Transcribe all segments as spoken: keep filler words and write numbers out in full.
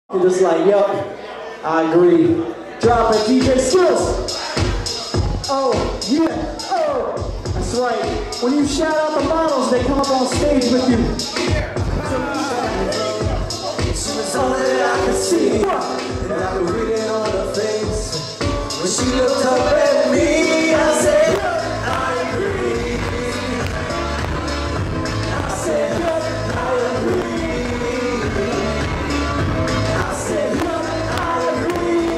You're just like, yup, I agree. Drop it, D J Skills. Oh, yeah, oh, that's right. When you shout out the models, they come up on stage with you. She was all that I could see, and I could read it on her face. When she looked up at me, I said, I agree. I said, I agree. I said, I agree.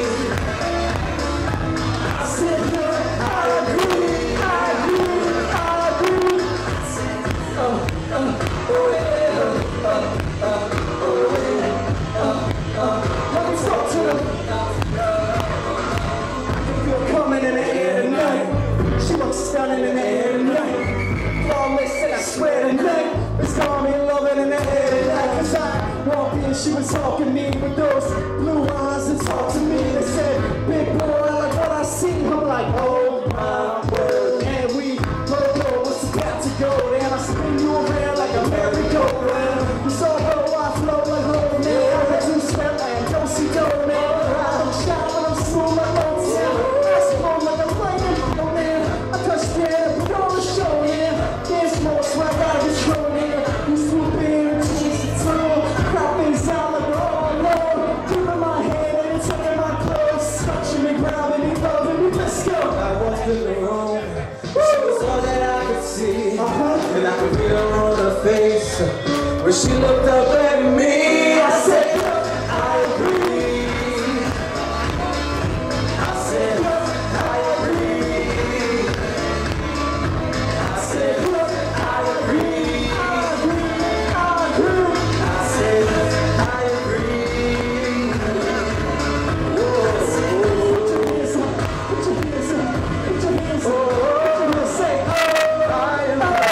I said, I agree. I agree. I agree. Oh, oh, oh, yeah. Oh, oh, oh, yeah. Oh, oh. Let me talk to them. I can feel coming in the air tonight. She looks stunning in the air tonight. Flawless, and I swear tonight. It's gonna be loving in the air tonight. Cause I walked in, she was talking to me with those blue eyes and talked to me. They said, big boy, I like what I see. I'm like, oh my word. And we go, go, what's about to go? And I spin you around like a merry-go-round. You saw how I flow like roll, man. I got you step and don't see dough, man. I don't shine when I'm smooth like Motown. I slow like a lightning flow, man. I touch down and put on the show, yeah. Dance more, so I gotta control, man. You swoop in and change the tone. Crowd things out like we're all alone. Keeping my head and taking my clothes. Touching me, grabbing me, loving me, let's go. I walked in the room. She was all that I could see. Uh-huh. And I could read her on her face. When she looked up at me, I said, I agree. I said, I agree. I said, I agree. I agree. I agree. I said, I agree. Whoa. Put your hands up. Put your hands up. Put your hands up. Oh, oh, say, oh, I agree.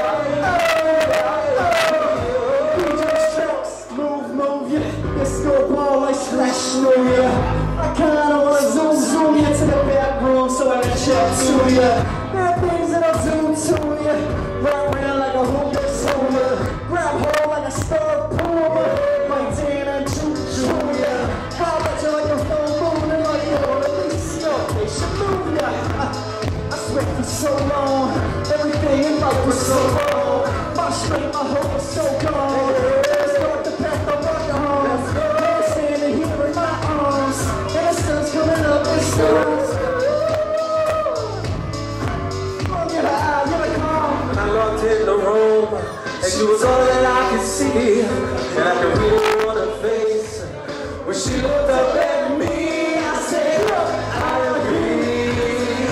Disco ball like Slash, oh yeah. I kinda wanna zoom, zoom you to the back room so I can chat to ya. There are things that I'll do to ya. Run around like a hoopah soda. Grab hold like a star puma. Like Dan and Choo-Choo, yeah. I'll bet you like a full moon and like you're at least yo, they should move ya. I, I sweat for so long. Everything in life was so wrong. My strength, my hope was so gone. Let's start the path of rock and roll. Coming up with stars. And I looked in the room, and she was all that I could see, and I could read her on her face. When she looked up at me, I said, I agree.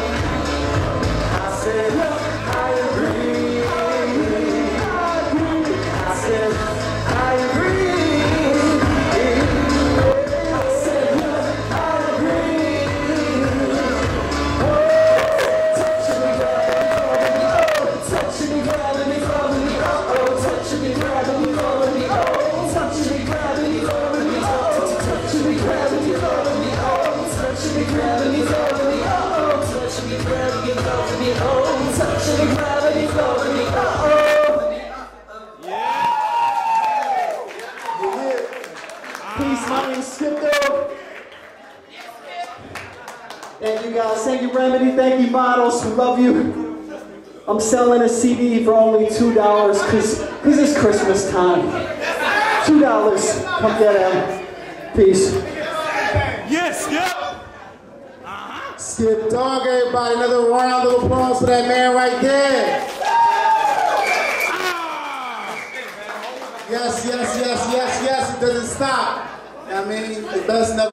I said, I agree. I agree. I said, I agree. Peace, my name's Skip-Dawg. Thank you guys, thank you Rymedy, thank you models, we love you. I'm selling a C D for only two dollars because this is Christmas time. two dollars, come get out. Peace. Yes, yep. Uh-huh. Skip-Dawg, everybody, another round of applause for that man right there. Yes, yes, yes, yes, yes, it doesn't stop. I mean, it does never.